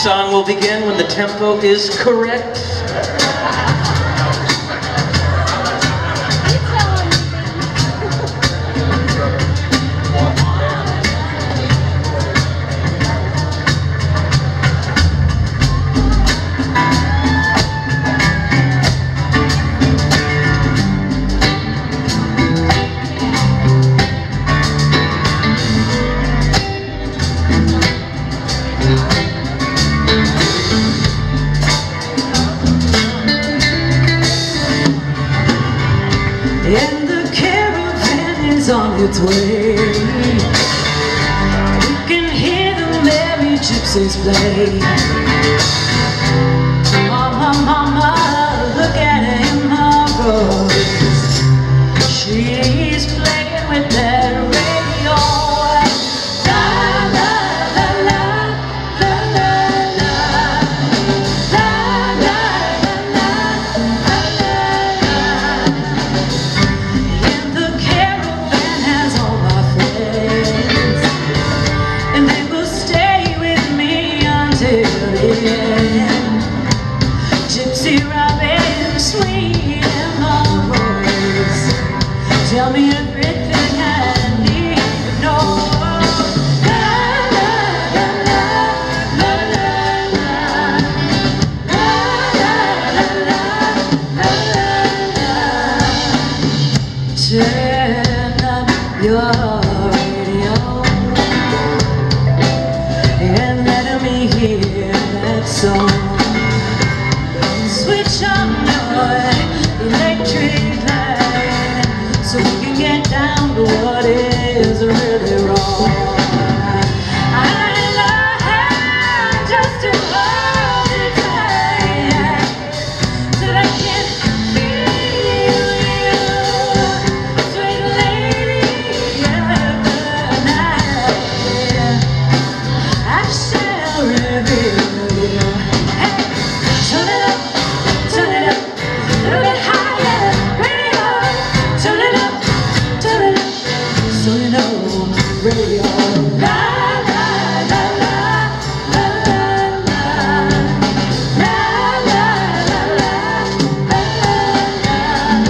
song will begin when the tempo is correct. And the caravan is on its way. You can hear the merry gypsies play. Mama, mama, look at Emma Rose. She's playing with that radio. La, la, la, la, la, la, la. La, la, la, la, la, la, la. And the caravan has all my friends, and they will stay with me until the end. Gypsy Robin, sweet Emma Rose, tell me everything I need to know. La, la, la, la, la, la, la. La, la, la, la, la. Turn up your radio and let me hear that song. Switch on your electric light so we can get down to what is really wrong. I love just to hold it tight so that I can feel you, sweet lady of the night. I shall reveal you. Hey, turn it up, turn it up, a little bit higher, radio. Turn it up, so you know, radio. La, la, la, la, la, la, la. La, la, la, la, la, la,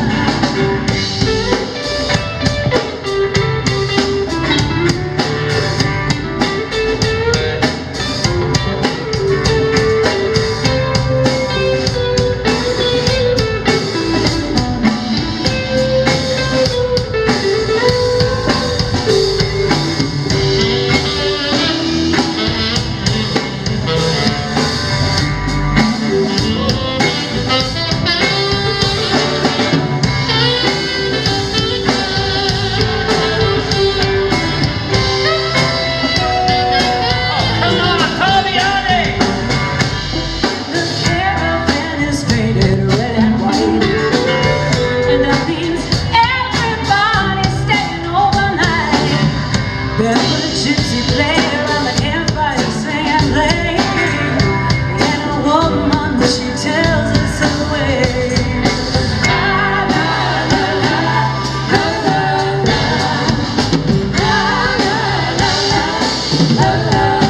The caravan is painted red and white, and that means everybody's staying overnight. Barefoot gypsy play around the campfire, sing and play, and a woman, she tells us the way. La, la, la, la, la, la, la. La, la, la, la, la, la.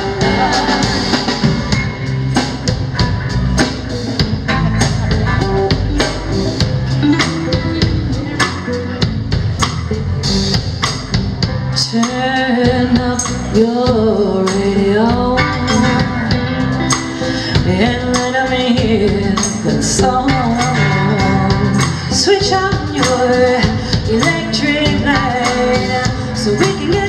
Turn up your radio and let me hear the song. Switch on your electric light so we can get